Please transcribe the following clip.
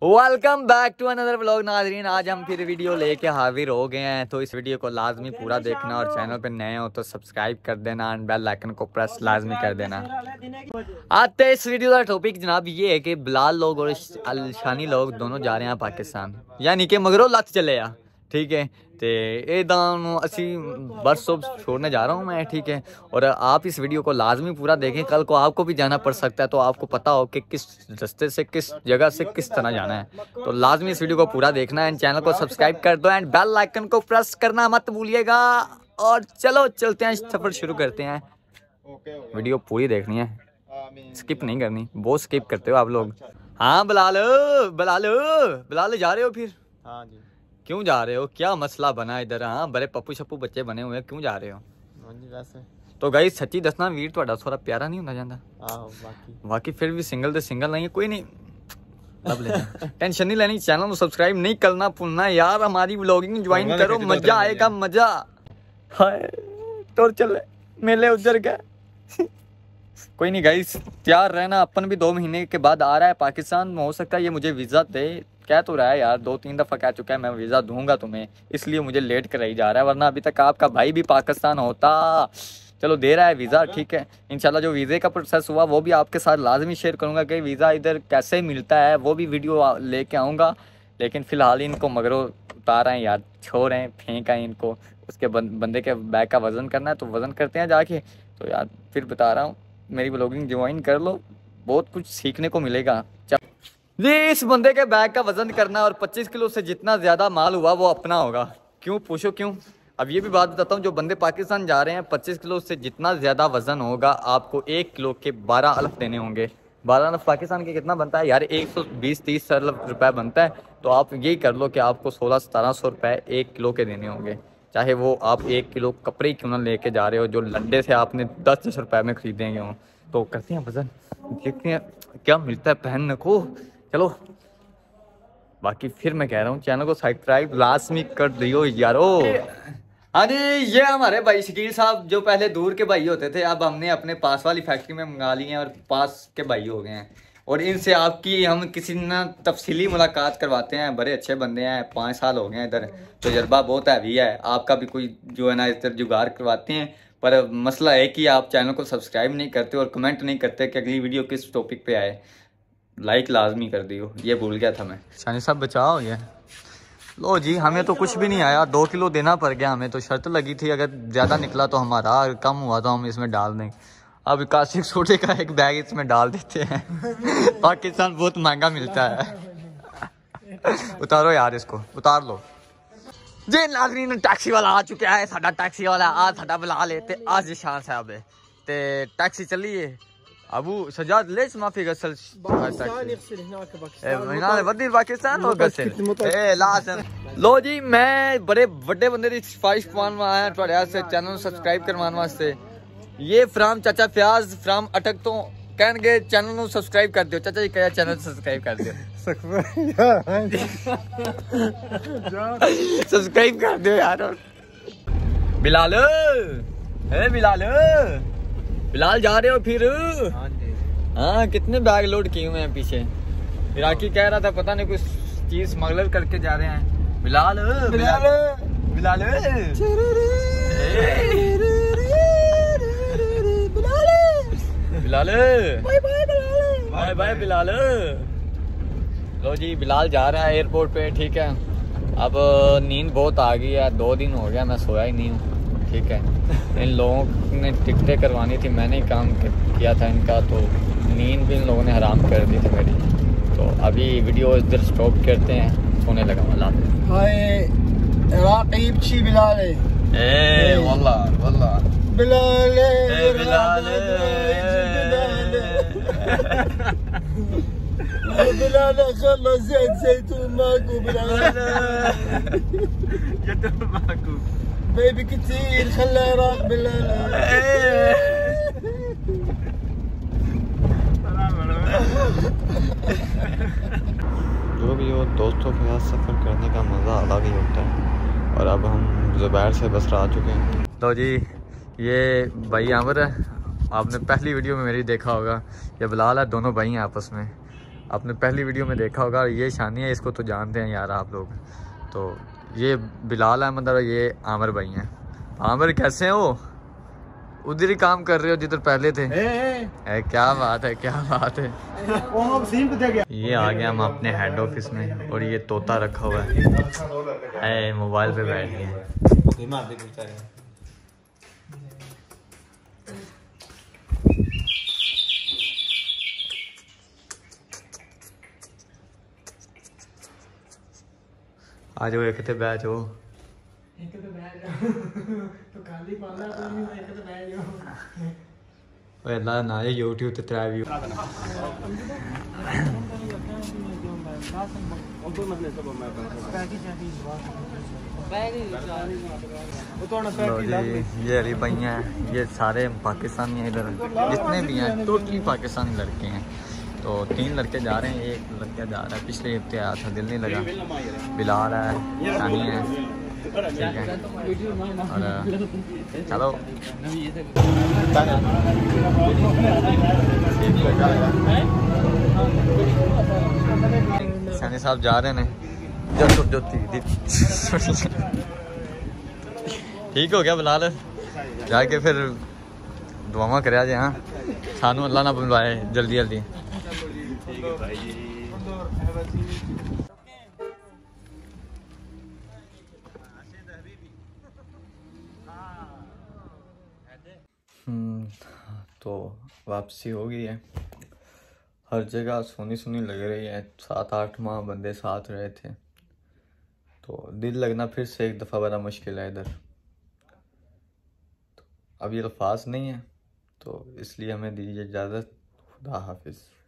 Welcome back to another vlog नाज़रीन। आज हम फिर वीडियो लेके हाजिर हो गए हैं, तो इस वीडियो को लाजमी पूरा देखना और चैनल पे नए हो तो सब्सक्राइब कर देना और बेल आइकन को प्रेस लाजमी कर देना। आते इस वीडियो का टॉपिक जनाब ये है कि बिलाल लोग और अलशानी लोग दोनों जा रहे हैं पाकिस्तान, यानी कि मगरों लत चले आ, ठीक है। तो ये दोनों असी बस छोड़ने जा रहा हूँ मैं, ठीक है। और आप इस वीडियो को लाजमी पूरा देखें, कल को आपको भी जाना पड़ सकता है, तो आपको पता हो कि किस रास्ते से किस जगह से किस तरह जाना है। तो लाजमी इस वीडियो को पूरा देखना है, चैनल को सब्सक्राइब कर दो एंड बेल आइकन को प्रेस करना मत भूलिएगा। और चलो चलते हैं, सफ़र शुरू करते हैं। वीडियो पूरी देखनी है, स्किप नहीं करनी। बहुत स्किप करते हो आप लोग। हाँ बिलाल बिलाल बिलाल जा रहे हो फिर? हाँ जी। क्यों जा रहे हो? क्या मसला बना इधर? हाँ बड़े पप्पू शप्पू बच्चे बने हुए हैं, क्यों जा रहे हो? वैसे तो गाइस सच्ची दसना वीर थोड़ा थोड़ा प्यारा नहीं होना चाहता? बाकी फिर भी सिंगल तो सिंगल नहीं है, कोई नहीं लब लेना। टेंशन नहीं लेनी, चैनल को सब्सक्राइब नहीं करना भूलना यार। हमारी व्लॉगिंग ज्वाइन करो, मजा आएगा मजा। हाय तो चल मेले उधर गए। कोई नहीं गाइस, तैयार रहना। अपन भी 2 महीने के बाद आ रहा है पाकिस्तान, हो सकता है ये मुझे वीज़ा दे। कह तो रहा है यार, 2-3 दफ़ा कह चुका है मैं वीज़ा दूंगा तुम्हें, इसलिए मुझे लेट कर ही जा रहा है, वरना अभी तक आपका भाई भी पाकिस्तान होता। चलो दे रहा है वीज़ा, ठीक है। इंशाल्लाह जो वीज़े का प्रोसेस हुआ वो भी आपके साथ लाजमी शेयर करूंगा कि वीज़ा इधर कैसे मिलता है, वो भी वीडियो लेके आऊँगा। लेकिन फ़िलहाल इनको मगरों उतार आए यार, छोड़ हैं, फेंक आए इनको। उसके बंदे के बैग का वज़न करना है तो वज़न करते हैं जाके। तो यार फिर बता रहा हूँ, मेरी व्लॉगिंग ज्वाइन कर लो, बहुत कुछ सीखने को मिलेगा। जी इस बंदे के बैग का वजन करना और 25 किलो से जितना ज़्यादा माल हुआ वो अपना होगा। क्यों पूछो क्यों? अब ये भी बात बताता हूँ, जो बंदे पाकिस्तान जा रहे हैं 25 किलो से जितना ज़्यादा वजन होगा आपको 1 किलो के 12 अरब देने होंगे। 12 अरब पाकिस्तान के कितना बनता है यार? 120-130 अरब रुपये बनता है। तो आप यही कर लो कि आपको 1600-1700 रुपये 1 किलो के देने होंगे, चाहे वो आप 1 किलो कपड़े क्यों ना लेके जा रहे हो, जो लंडे से आपने 10-10 रुपये में खरीदेंगे हों। तो करते हैं वज़न, देखते हैं क्या मिलता है पहनने को। चलो बाकी फिर मैं कह रहा हूँ चैनल को सब्सक्राइब लाजमी कर दियो यारो। हाँ जी, ये हमारे भाई शकील साहब जो पहले दूर के भाई होते थे, अब हमने अपने पास वाली फैक्ट्री में मंगा लिए हैं और पास के भाई हो गए हैं। और इनसे आपकी हम किसी ना तफसीली मुलाकात करवाते हैं। बड़े अच्छे बंदे हैं, 5 साल हो गए हैं इधर, तजर्बा बहुत हैवी है। आपका भी कोई जो है ना इधर जुगाड़ करवाते हैं, पर मसला है कि आप चैनल को सब्सक्राइब नहीं करते और कमेंट नहीं करते कि अगली वीडियो किस टॉपिक पे आए। लाइक लाजमी कर दियो, ये भूल गया था मैं। शानी साहब बचाओ ये लो जी। हमें तो कुछ भी नहीं आया, 2 किलो देना पड़ गया हमें। तो शर्त लगी थी अगर ज़्यादा निकला तो हमारा, अगर कम हुआ तो हम इसमें डाल देंगे। अब काशिक सोडे का एक बैग इसमें डाल देते हैं। पाकिस्तान बहुत महंगा मिलता है। उतारो यार, इसको उतार लो जी। नाज़रीन टैक्सी वाला आ चुका है, साडा टैक्सी वाला आज साडा बुला लेते आज जिशान साहब है ते टैक्सी चलिए। अबू सजाद लेस माफी गसल पाकिस्तान हो गसल लो जी। मैं बड़े बड़े बंदे की सिफारिश पान आया थोड़े से चैनल सब्सक्राइब करवाने वास्ते। ये फ्राम चाचा फ्याज फ्राम अटक तो कहणगे चैनल को सब्सक्राइब कर दियो। चाचा जी कहा चैनल सब्सक्राइब कर दियो। सब्सक्राइब कर दियो यार। बिलाल है, बिलाल बिलाल जा रहे हो फिर? हाँ कितने बैग लोड किए हुए हैं पीछे? इराकी कह रहा था पता नहीं कुछ चीज स्मगलर करके जा रहे हैं। Bilal Bilal Bilal Bilal bye bye Bilal. लो जी बिलाल जा रहा है एयरपोर्ट पे, ठीक है। अब नींद बहुत आ गई है, 2 दिन हो गया मैं सोया ही नहीं हूँ, ठीक है। इन लोगों ने टिकटें करवानी थी, मैंने ही काम किया था इनका, तो नींद भी इन लोगों ने हराम कर दी थी मेरी। तो अभी वीडियो इधर स्टॉप करते हैं, सोने लगा वाला। हाय इराक़ी बची बिलाल ए वल्ला वल्ला बिलाल ए बिलाल बिलाल خلص زيت زيتون ماكو بلال جد ماكو بيبي كتير خلى راق بلال। जो भी हो दोस्तों के साथ सफ़र करने का मज़ा अलग ही होता है। और अब हम ज़ुबैर से बसरा आ चुके हैं। तो जी ये भाई आमिर है, आपने पहली वीडियो में मेरी देखा होगा। ये बिलाल है, दोनों भाई हैं आपस में। आपने पहली वीडियो में देखा होगा। ये शानी है, इसको तो जानते हैं यार आप लोग। तो ये बिलाल अहमद और ये आमिर भाई हैं। आमिर कैसे हो? उधर ही काम कर रहे हो जिधर पहले थे। क्या बात है, क्या बात है। ये आ गया हम अपने हेड ऑफिस में और ये तोता रखा हुआ है मोबाइल पे बैठ गए। आ जाओ एक थे बैठ जाओ। अल्लाह ना ये YouTube ते 3 व्यू। ये अली भाई हैं, ये सारे पाकिस्तानी हैं। इधर जितने भी हैं टोटली पाकिस्तानी लड़के हैं। तो 3 लड़के जा रहे हैं, एक लड़का जा रहा है। पिछले हफ्ते आया था, दिल नहीं लगा। बिलाल है, शानी है, ठीक है। और चलो शानी साहब जा रहे हैं। ठीक हो गया बिलाल, जाके फिर दुआवा कराया जे। हाँ सानू अल्लाह ना बुलवाए जल्दी जल्दी। तो वापसी हो गई है। हर जगह सुनी सुनी लग रही है। 7-8 माह बंदे साथ रहे थे, तो दिल लगना फिर से एक दफ़ा बड़ा मुश्किल है इधर। तो अब ये अल्फाज नहीं है, तो इसलिए हमें दीजिए इजाज़त। खुदा हाफिज़।